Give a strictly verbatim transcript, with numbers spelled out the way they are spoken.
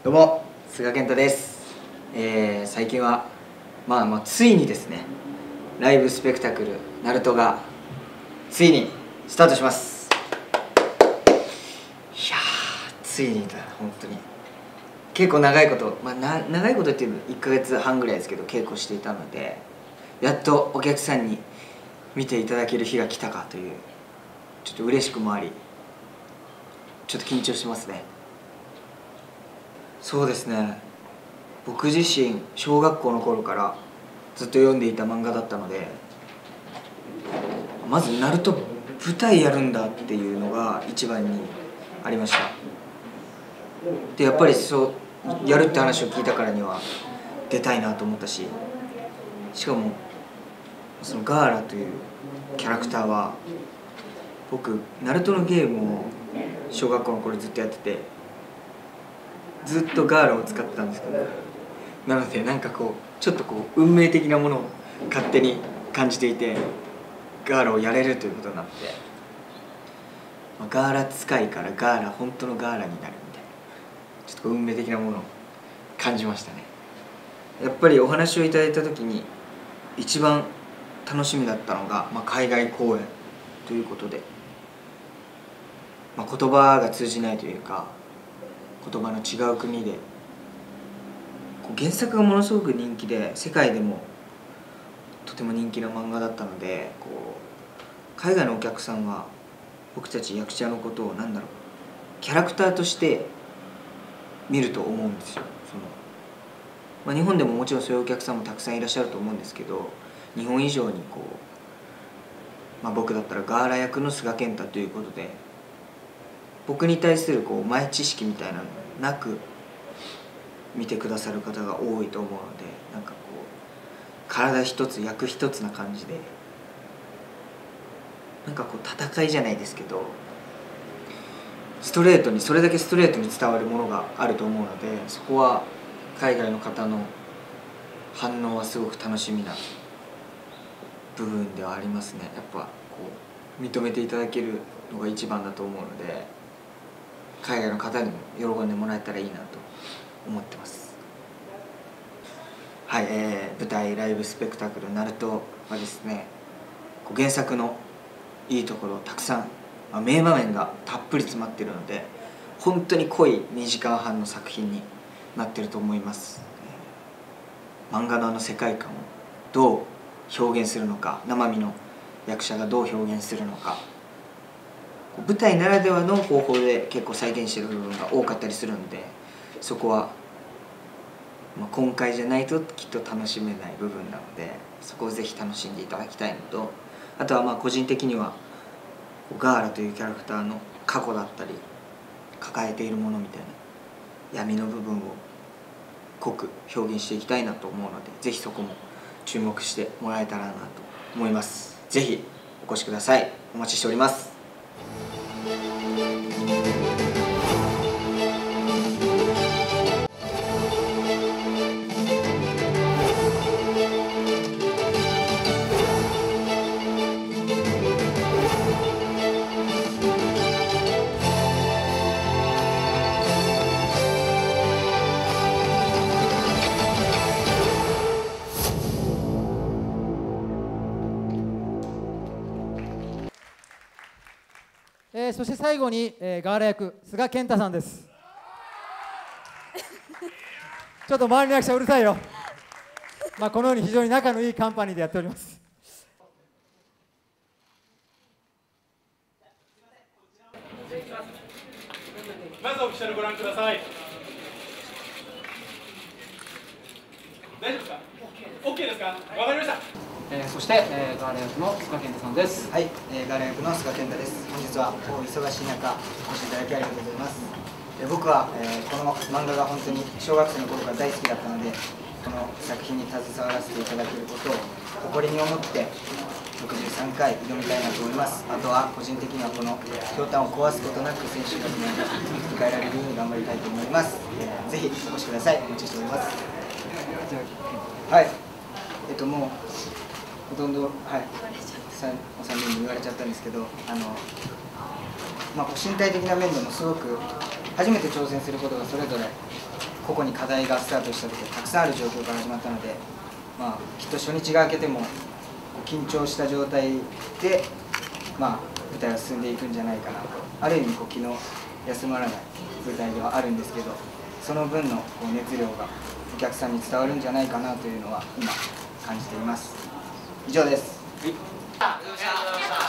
どうも、菅健太です。えー、最近は、まあまあ、ついにですね、ライブスペクタクル、ナルトが、ついにスタートします。いやー、ついにだ、本当に。結構長いこと、まあ、な長いことっていうのいっかげつはんぐらいですけど、稽古していたので、やっとお客さんに見ていただける日が来たかという、ちょっと嬉しくもあり、ちょっと緊張してますね。そうですね、僕自身小学校の頃からずっと読んでいた漫画だったので、まずナルト舞台やるんだっていうのが一番にありました。でやっぱりそうやるって話を聞いたからには出たいなと思ったし、しかもそのガーラというキャラクターは、僕ナルトのゲームを小学校の頃ずっとやってて、ずっとガーラを使ってたんですけど、なのでなんかこうちょっとこう運命的なものを勝手に感じていて、ガーラをやれるということになって、ガーラ使いからガーラ本当のガーラになるみたいな、ちょっと運命的なものを感じましたね。やっぱりお話をいただいた時に一番楽しみだったのが、まあ、海外公演ということで、まあ、言葉が通じないというか、言葉の違う国で原作がものすごく人気で、世界でもとても人気な漫画だったので、こう海外のお客さんは僕たち役者のことを何だろうキャラクターとして見ると思うんですよ。その、まあ、日本でももちろんそういうお客さんもたくさんいらっしゃると思うんですけど、日本以上にこう、まあ、僕だったらガーラ役の菅健太ということで、僕に対するこう前知識みたいなのなく見てくださる方が多いと思うので、なんかこう体一つ役一つな感じで、なんかこう戦いじゃないですけど、ストレートにそれだけストレートに伝わるものがあると思うので、そこは海外の方の反応はすごく楽しみな部分ではありますね。やっぱこう認めていただけるのが一番だと思うので、海外の方にも喜んでもらえたらいいなと思ってます。はい、えー、舞台ライブスペクタクルナルトはですね、原作のいいところたくさん、まあ、名場面がたっぷり詰まっているので、本当に濃いにじかんはんの作品になっていると思います。えー、漫画のあの世界観をどう表現するのか、生身の役者がどう表現するのか、舞台ならではの方法で結構再現している部分が多かったりするので、そこは、まあ、今回じゃないときっと楽しめない部分なので、そこをぜひ楽しんでいただきたいのと、あとはまあ個人的にはガーラというキャラクターの過去だったり抱えているものみたいな闇の部分を濃く表現していきたいなと思うので、ぜひそこも注目してもらえたらなと思います。ぜひお越しください。お待ちしております。 えー、そして最後に、えー、ガーラ役菅健太さんです。ちょっと周りの役者うるさいよ。まあこのように非常に仲のいいカンパニーでやっております。 まずオフィシャルご覧ください。大丈夫ですか？ OK ですか？わかりました。 えー、そして、えー、ガーラ役の菅健太さんです。 はい、えー、ガーラ役の菅健太です。本日はお忙しい中お越しいただきありがとうございます。えー、僕は、えー、この漫画が本当に小学生の頃から大好きだったので、この作品に携わらせていただけることを誇りに思ってろくじゅうさんかい挑みたいなと思います。あとは個人的にはこのひょうたんを壊すことなく選手が振り返られるように頑張りたいと思います。えー、ぜひお越しください。お待ちしております。はい、えっともうほとんど、はい、お三人に言われちゃったんですけど、あの、まあ、身体的な面でもすごく初めて挑戦することがそれぞれ個々に課題がスタートした時たくさんある状況から始まったので、まあ、きっと初日が明けても緊張した状態で、まあ、舞台は進んでいくんじゃないかなと。ある意味こう気の休まらない舞台ではあるんですけど、その分のこう熱量がお客さんに伝わるんじゃないかなというのは今感じています。以上です。 はい。